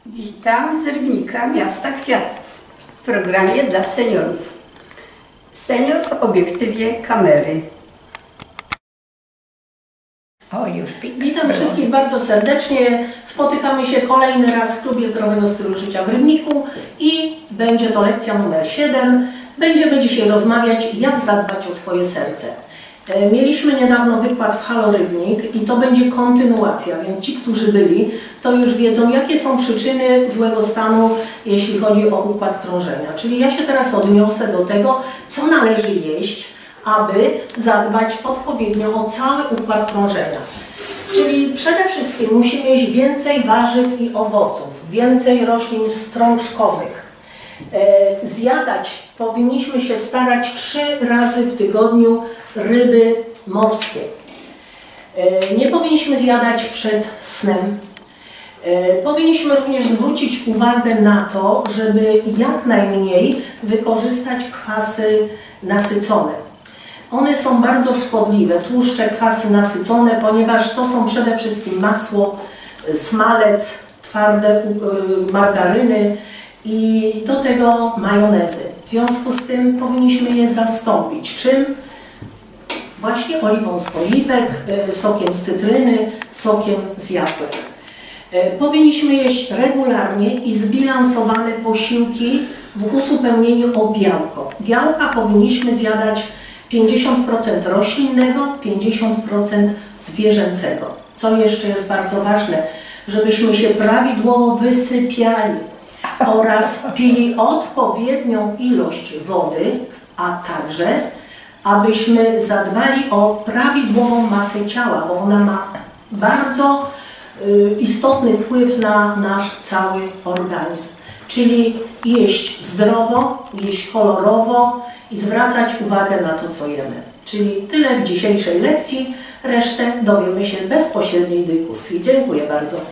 Witam z Rybnika, miasta kwiatów, w programie dla seniorów. Senior w obiektywie kamery. O, już pik. Witam wszystkich bardzo serdecznie. Spotykamy się kolejny raz w Klubie Zdrowego Stylu Życia w Rybniku i będzie to lekcja numer 7. Będziemy dzisiaj rozmawiać, jak zadbać o swoje serce. Mieliśmy niedawno wykład w Halo Rybnik i to będzie kontynuacja, więc ci, którzy byli, to już wiedzą, jakie są przyczyny złego stanu, jeśli chodzi o układ krążenia. Czyli ja się teraz odniosę do tego, co należy jeść, aby zadbać odpowiednio o cały układ krążenia. Czyli przede wszystkim musimy jeść więcej warzyw i owoców, więcej roślin strączkowych. Zjadać powinniśmy się starać 3 razy w tygodniu ryby morskie. Nie powinniśmy zjadać przed snem. Powinniśmy również zwrócić uwagę na to, żeby jak najmniej wykorzystać kwasy nasycone. One są bardzo szkodliwe, tłuszcze, kwasy nasycone, ponieważ to są przede wszystkim masło, smalec, twarde margaryny i do tego majonezy. W związku z tym powinniśmy je zastąpić. Czym? Właśnie oliwą z oliwek, sokiem z cytryny, sokiem z jabłek. Powinniśmy jeść regularnie i zbilansowane posiłki w uzupełnieniu o białko. Białka powinniśmy zjadać 50% roślinnego, 50% zwierzęcego. Co jeszcze jest bardzo ważne, żebyśmy się prawidłowo wysypiali oraz pili odpowiednią ilość wody, a także abyśmy zadbali o prawidłową masę ciała, bo ona ma bardzo istotny wpływ na nasz cały organizm. Czyli jeść zdrowo, jeść kolorowo i zwracać uwagę na to, co jemy. Czyli tyle w dzisiejszej lekcji, resztę dowiemy się w bezpośredniej dyskusji. Dziękuję bardzo.